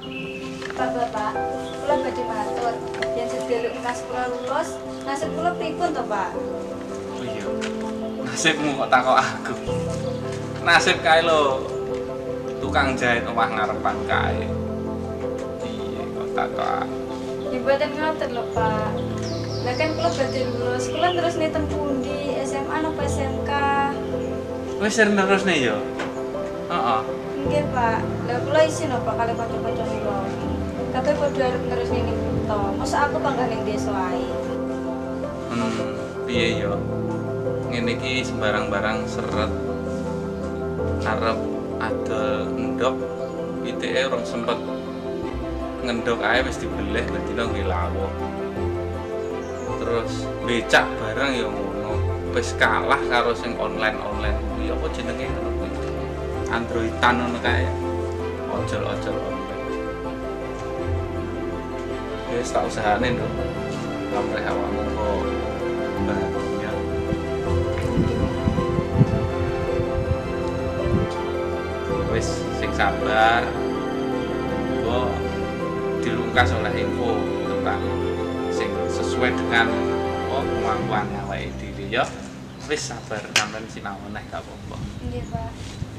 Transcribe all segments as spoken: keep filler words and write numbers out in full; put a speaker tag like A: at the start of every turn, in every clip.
A: Pak Bapak, kula badhe matur, yen sedherek engkas kula lulus, nasib kula pripun to, Pak?
B: Oh iya. Nasibmu kok takok aku. Nasib kae lho. Tukang jahit omah ngarepan kae. Iya kok takok aku.
A: Ya mboten ngoten lho, Pak. Lah kan kula badhe lulus, kula terus niten pundi, S M A napa S M K?
B: Wis terus nih yo. Heeh.
A: Nggih, Pak. Lah kula isin apa kali kanca-kanca kula. Kabeh padha arep terus ning kutha. Mosok aku panggah ning desa ae.
B: Hmm, piye yo? Ngene iki sembarang barang seret. Arep adol endok I T E urung sempet ngendok ae wis dibeleh bendina nggih lawuh. Terus becak barang ya ngono. Wis kalah karo sing online-online kuwi apa jenenge ngono kuwi. Androidan ngono kae. Ojol-ojol online. Wis tak usahane nduk. Amrih awakmu kok bahagia. Wis sing sabar. Kok dilungkas oleh info tentang sing sesuai dengan oh, kemampuan awake dhewe ya. Wis sabar sampean sinau meneh gak apa-apa.
A: Nggih, Pak.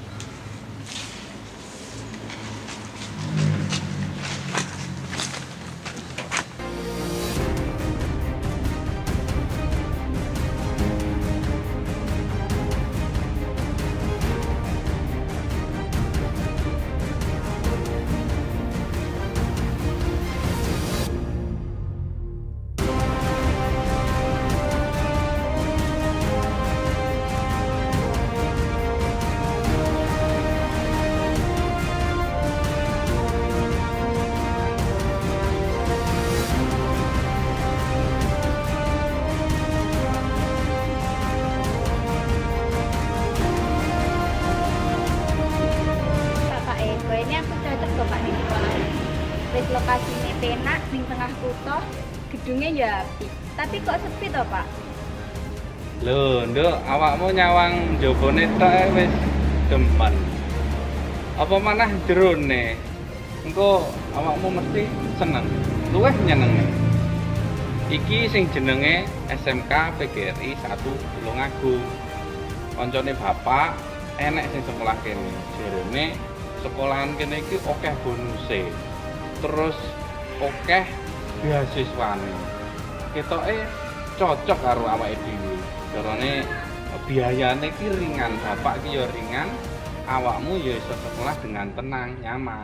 A: Wis lokasine penak ning tengah kutha, gedungnya ya apik. Tapi kok sepi to, Pak?
B: Lho, Nduk, awakmu nyawang njabane tok ae wis demen. Apa manah jerone? Engko awakmu mesti seneng, luwih nyenenge. Iki sing jenenge S M K P G R I satu Tulungagung. Koncone bapak enek sing sekolah kene. Jerone sekolahan kene iki akeh bonuse. Terus akeh beasiswane. Ketoke cocok karo awake dhewe. Karane biayane ki ringan, bapak ki ya ringan, awakmu ya iso sekolah dengan tenang, nyaman.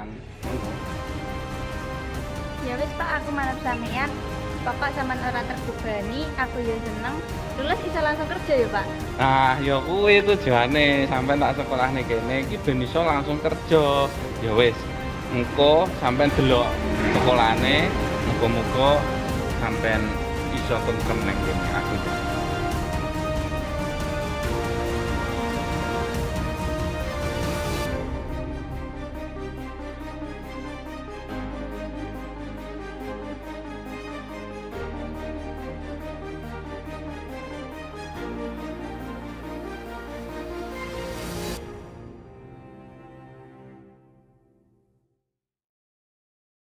A: Ya wis, Pak, aku manut sampean. Pokok sampean ora terbebani, aku ya seneng. Lulus iso langsung kerja ya, Pak?
B: Nah, ya kuwi tujuane sampean tak sekolahne kene iki ben iso langsung kerja. Ya wis, engko sampean delok sekolahane, muga-muga sampean iso tentrem ning kene aku.